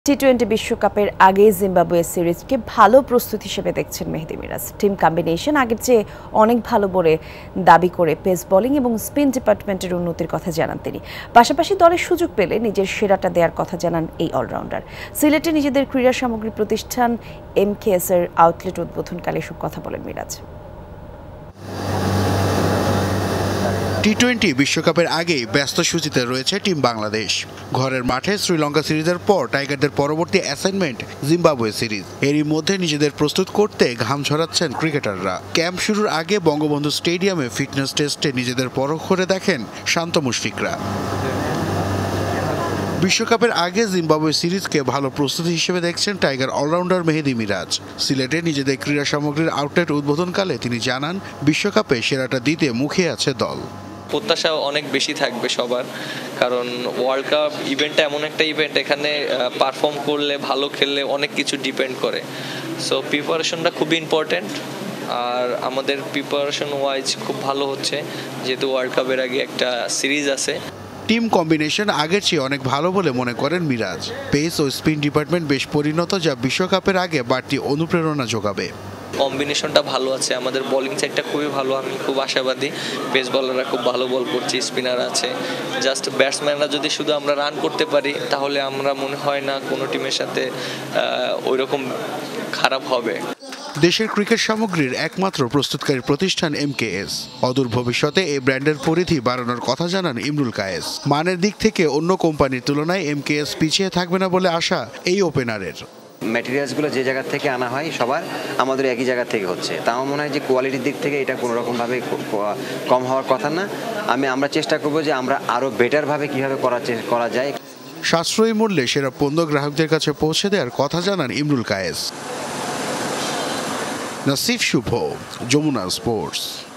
টি-20 বিশ্বকাপের আগে জিম্বাবুয়ে সিরিজকে ভালো প্রস্তুতি হিসেবে দেখছেন মেহেদী মিরাজ। টিম কম্বিনেশন আগের চেয়ে অনেক ভালো বলে দাবি করে পেস বোলিং এবং স্পিন ডিপার্টমেন্টের উন্নতির কথা জানান তিনি। পাশাপাশি দলের সুযোগ পেলে নিজের সেরাটা দেওয়ার কথা জানান এই অলরাউন্ডার। সিলেটে নিজেদের ক্রীড়া সামগ্রী প্রতিষ্ঠান MKS এর আউটলেট উদ্বোধনকালে এসব কথা বলেন মিরাজ। টি-20 বিশ্বকাপের আগেই ব্যস্ত সূচিতে রয়েছে টিম বাংলাদেশ। ঘরের মাঠে শ্রীলঙ্কা সিরিজের পর টাইগারদের পরবর্তী অ্যাসাইনমেন্ট জিম্বাবুয়ে সিরিজ। এরই মধ্যে নিজেদের প্রস্তুত করতে ঘাম ঝরাচ্ছেন ক্রিকেটাররা। ক্যাম্প শুরুর আগে বঙ্গবন্ধু স্টেডিয়ামে ফিটনেস টেস্টে নিজেদের পরখ করে দেখেন শান্ত মুশফিকরা। বিশ্বকাপের আগে জিম্বাবুয়ে সিরিজকে ভালো প্রস্তুতি হিসেবে দেখছেন টাইগার অলরাউন্ডার মেহেদী মিরাজ। সিলেটে নিজেদের ক্রীড়া সামগ্রীর আউটলেট উদ্বোধনকালে তিনি জানান, বিশ্বকাপে সেরাটা দিতে মুখে আছে দল। প্রত্যাশা অনেক বেশি থাকবে সবার, কারণ ওয়ার্ল্ড কাপ ইভেন্টটা এমন একটা ইভেন্ট, এখানে পারফর্ম করলে ভালো খেললে অনেক কিছু ডিপেন্ড করে। সো প্রিপারেশনটা খুবই ইম্পর্টেন্ট, আর আমাদের প্রিপারেশন ওয়াইজ খুব ভালো হচ্ছে, যেহেতু ওয়ার্ল্ড কাপের আগে একটা সিরিজ আছে। টিম কম্বিনেশন আগের চেয়ে অনেক ভালো বলে মনে করেন মিরাজ। পেস ও স্পিন ডিপার্টমেন্ট বেশ পরিণত, যা বিশ্বকাপের আগে বাড়তি অনুপ্রেরণা যোগাবে। কম্বিনেশনটা ভালো আছে, আমাদের বোলিং সাইডটা খুবই ভালো, আমি খুব আশাবাদী। পেস বলাররা খুব ভালো বল করছে, স্পিনার আছে। জাস্ট ব্যাটসম্যানরা যদি শুধু আমরা রান করতে পারি, তাহলে আমরা মনে হয় না কোনো টিমের সাথে ওইরকম খারাপ হবে। দেশের ক্রিকেট সামগ্রীর একমাত্র প্রস্তুতকারী প্রতিষ্ঠান MKS। অদূর ভবিষ্যতে এই ব্র্যান্ডের পরিধি বাড়ানোর কথা জানান ইমরুল কায়েস। মানের দিক থেকে অন্য কোম্পানির তুলনায় MKS পিছিয়ে থাকবে না বলে আশা এই ওপেনারের। ম্যাটেরিয়ালসগুলো যে জায়গা থেকে আনা হয় সবার আমাদের একই জায়গা থেকে হচ্ছে, তা আমার মনে হয় যে কোয়ালিটির দিক থেকে এটা কোনো রকমভাবে কম হওয়ার কথা না। আমরা চেষ্টা করব যে আমরা আরও বেটারভাবে কীভাবে করা যায়। সাশ্রয়ী মূল্যে সেরা পণ্য গ্রাহকদের কাছে পৌঁছে দেওয়ার কথা জানান ইমরুল কায়েস। নাসিফ শুভ, যমুনা স্পোর্টস।